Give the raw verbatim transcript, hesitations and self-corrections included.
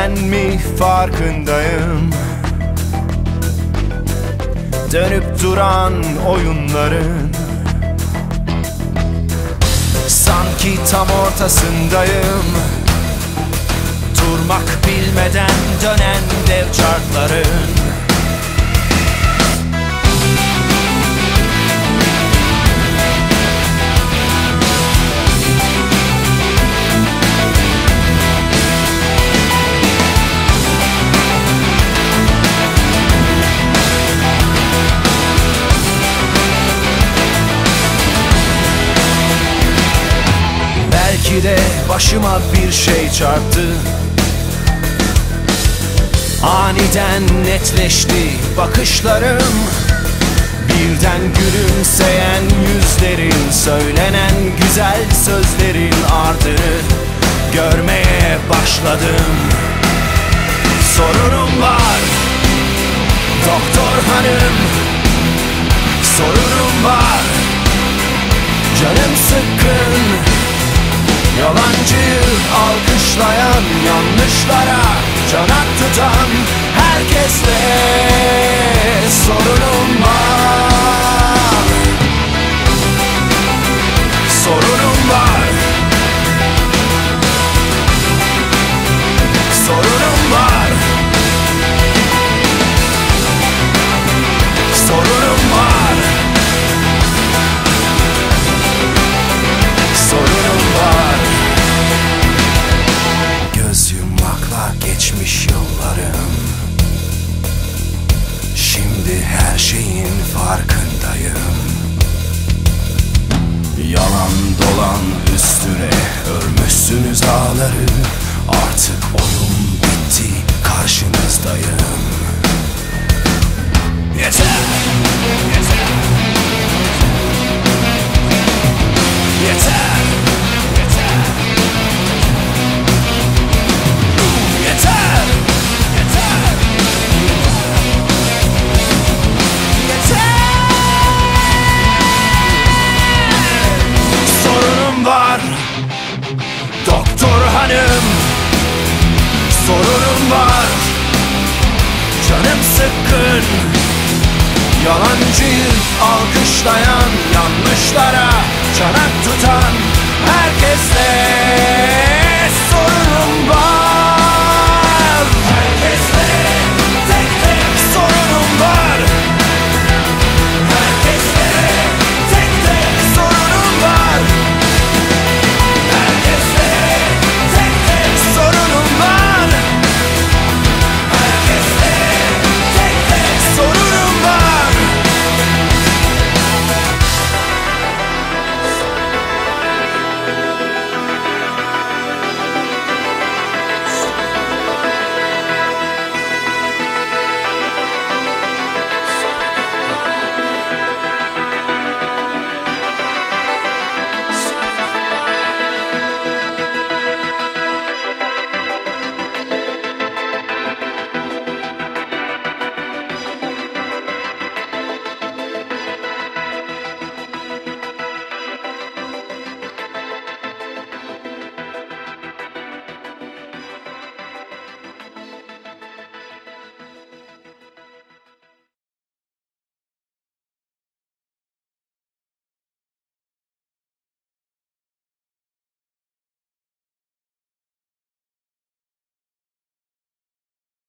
bitmeden mi farkındayım? Dönüp duran oyunların sanki tam ortasındayım. Durmak bilmeden dönen dev çarkların. Belki de başıma bir şey çarptı. Aniden netleşti bakışlarım. Birden gülümseyen yüzlerin, söylenen güzel sözlerin ardını görmeye başladım. Sorunum var doktor hanım, sorunum var. Canım sıkkın, yalancıyı alkışlayan, yanlışlara çanak tutan herkesle sorunum var. Sorunum var. Sorunum var. Sorunum var. Sorunum var. Göz yummakla geçmiş yıllarım. Şimdi her şeyin farkındayım. Yalan dolan üstüne örmüşsünüz ağları. Artık oyun bitti, karşınızdayım. Yeter! Yeter! Yeter! Yeter! Yeter! Yeter! Yeter! Sorunum var doktor hanım, sorunum var. Canım sıkkın, yalancıyı alkışlayan, yanlışlara çanak tutan herkesle sorunum var.